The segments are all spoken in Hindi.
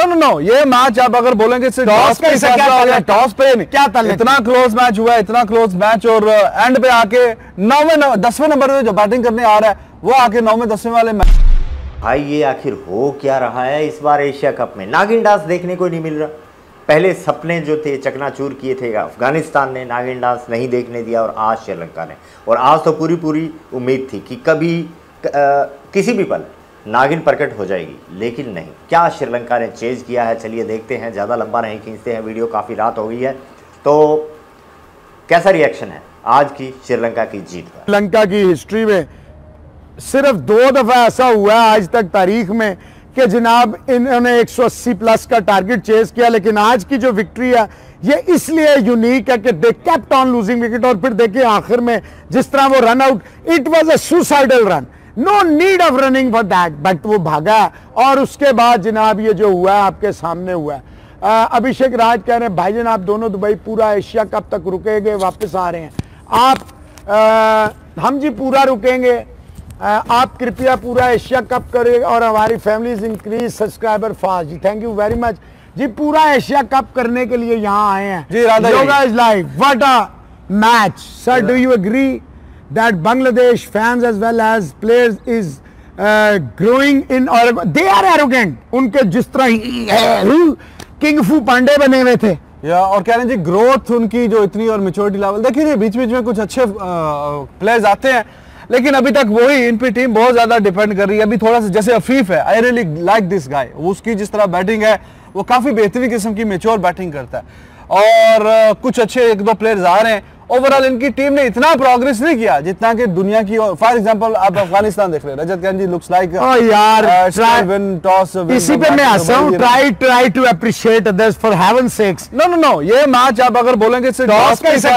नो नो नो, ये मैच आप अगर बोलेंगे टॉस पे क्या इतना क्लोज मैच हुआ है, इतना क्लोज मैच, और एंड पे आके 10वें नंबर पे जो बैटिंग करने आ रहा है वो आके 9वें 10वें वाले मैच। भाई ये आखिर हो क्या रहा है इस बार एशिया कप में? नागिन डांस देखने को नहीं मिल रहा। पहले सपने जो थे चकनाचूर किए थे अफगानिस्तान ने, नागिन डांस नहीं देखने दिया, और आज श्रीलंका ने। और आज तो पूरी उम्मीद थी कि कभी किसी भी पल नागिन प्रकट हो जाएगी, लेकिन नहीं। क्या श्रीलंका ने चेज किया है, चलिए देखते हैं। ज़्यादा लंबा नहीं खींचते हैं वीडियो, काफ़ी रात हो गई है। तो कैसा रिएक्शन है आज की श्रीलंका की जीत पर? श्रीलंका की हिस्ट्री में सिर्फ 2 दफा ऐसा हुआ है आज तक तारीख में कि जनाब इन्होंने 180 प्लस का टारगेट चेज किया, लेकिन आज की जो विक्ट्री है ये इसलिए यूनिक है कि they kept on losing wicket. और फिर देखिए आखिर में जिस तरह वो run out, it was a suicidal run, no need of running for that, but वो भागा। और उसके बाद जनाब ये जो हुआ है आपके सामने हुआ है। अभिषेक राज कह रहे हैं भाईजान आप दोनों दुबई पूरा एशिया कप तक रुकेंगे, वापस आ रहे हैं आप। हम जी पूरा रुकेंगे, आप कृपया पूरा एशिया कप करें और हमारी फैमिलीज इंक्रीज सब्सक्राइबर फास्ट। जी थैंक यू वेरी मच जी। पूरा एशिया कप करने के लिए यहाँ आए हैं जी। Radha is live, what a match sir. Do you agree that Bangladesh fans as well as players is growing in, और दे आर एरोगेंट। उनके जिस तरह किंग फू पांडे बने हुए थे, या और कह रहे हैं जी ग्रोथ उनकी जो इतनी, और मैच्योरिटी लेवल देखिए। बीच बीच में कुछ अच्छे प्लेयर्स आते हैं, लेकिन अभी तक वही इन पे टीम बहुत ज्यादा डिपेंड कर रही है। अभी थोड़ा सा जैसे अफीफ है, I really like this guy, उसकी जिस तरह बैटिंग है वो काफी बेहतरीन किस्म की मैच्योर बैटिंग करता है। और कुछ अच्छे 1-2 प्लेयर्स आ रहे हैं। ओवरऑल इनकी टीम ने इतना प्रोग्रेस नहीं किया जितना कि दुनिया की। फॉर एग्जांपल आप अफगानिस्तान देख रहे हैं, रजत खान जी लुक्स लाइक यार टॉस। इसी पे मैं हंसा हूं, try to appreciate others for heaven's sake. No no no, ये मैच आप अगर बोलेंगे टॉस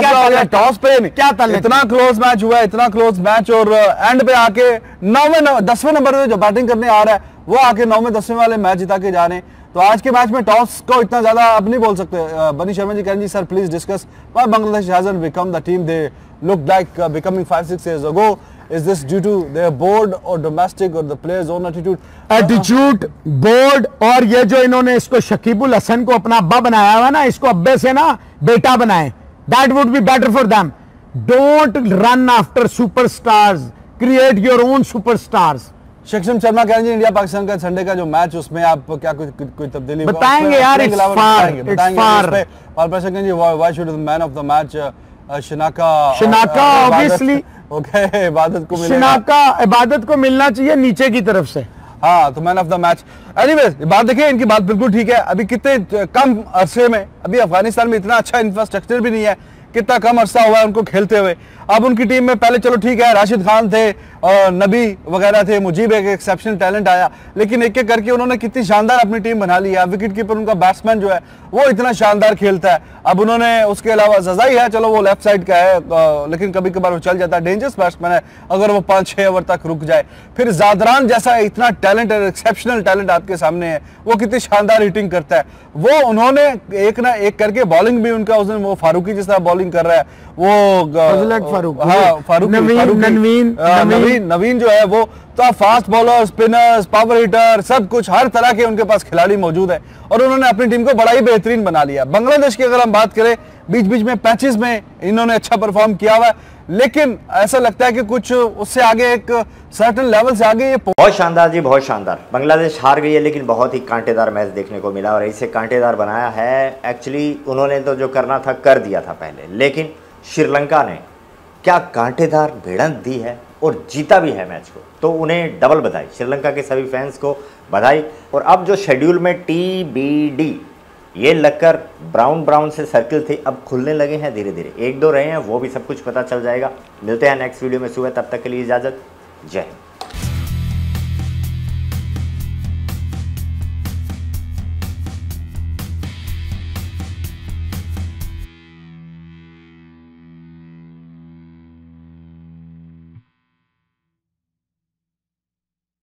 पे क्या इतना क्लोज मैच हुआ है, इतना क्लोज मैच, और एंड पे आके 9वें 10वें नंबर पे जो बैटिंग करने आ रहा है वो आके 9वें 10वें वाले मैच जिता के जा रहे हैं। तो आज के मैच में टॉस को इतना ज्यादा अब नहीं बोल सकते। बनी शर्मा जी कहें जी sir please discuss why Bangladesh hasn't become the team they look like becoming 5-6 years ago. Is this due to their board or domestic or the players' own attitude, board, और ये जो इन्होंने इसको शकीबुल हसन को अपना अब्बा बनाया हुआ ना, इसको अब्बे से ना बेटा बनाए। That would be better for them. Don't run after superstars. Create your own superstars. शिक्षम Sharma कह रहे हैं इंडिया पाकिस्तान का संडे का जो मैच, उसमें आप क्या कोई तब्दीली बताएंगे यार? It's far. और प्रश्न जी why should the man of the match Shanaka obviously okay Ebadot को मिलेगा। शनाका इबादत को मिलना चाहिए नीचे की तरफ से। हाँ तो man of the match. Anyways बात देखिए, इनकी बात बिल्कुल ठीक है। अभी कितने कम अरसे में, अभी अफगानिस्तान में इतना अच्छा इंफ्रास्ट्रक्चर भी नहीं है, कितना कम अरसा हुआ है उनको खेलते हुए। अब उनकी टीम में पहले चलो ठीक है राशिद खान थे और नबी वगैरह थे, मुजीब एक एक्सेप्शनल टैलेंट आया, लेकिन एक एक करके उन्होंने कितनी शानदार अपनी टीम बना ली है। विकेट कीपर उनका बैट्समैन जो है वो इतना शानदार खेलता है। अब उन्होंने उसके अलावा जजाई है, चलो वो लेफ्ट साइड का है, लेकिन कभी कभार वो चल जाता है, डेंजरस बैट्समैन है अगर वो 5-6 ओवर तक रुक जाए। फिर जादरान जैसा इतना टैलेंट है, एक्सेप्शनल टैलेंट आपके सामने है, वो कितनी शानदार हिटिंग करता है। वो उन्होंने एक ना एक करके बॉलिंग भी उनका उस दिन वो फारूकी जिस तरह बॉलिंग कर रहा है वो नवीन जो है वो तो fast bowler, spinners, power hitter, सब कुछ हर तरह के उनके पास खिलाड़ी मौजूद है और उन्होंने अपनी टीम को बड़ा ही बेहतरीन बना लिया। बांग्लादेश की अगर हम बात करें, बीच बीच में पैचेस में इन्होंने अच्छा परफॉर्म किया हुआ है, लेकिन ऐसा लगता है कि कुछ उससे आगे एक सर्टेन लेवल से आगे ये बहुत शानदार जी, बहुत शानदार। बांग्लादेश हार गई है, लेकिन बहुत ही कांटेदार मैच देखने को मिला और इसे कांटेदार बनाया है। एक्चुअली उन्होंने तो जो करना था कर दिया था पहले, लेकिन श्रीलंका ने क्या कांटेदार भिड़ंत दी है और जीता भी है मैच को, तो उन्हें डबल बधाई, श्रीलंका के सभी फैंस को बधाई। और अब जो शेड्यूल में TBD ये लगकर ब्राउन से सर्किल थे, अब खुलने लगे हैं धीरे धीरे, 1-2 रहे हैं, वो भी सब कुछ पता चल जाएगा। मिलते हैं नेक्स्ट वीडियो में सुबह, तब तक के लिए इजाज़त, जय हिंद।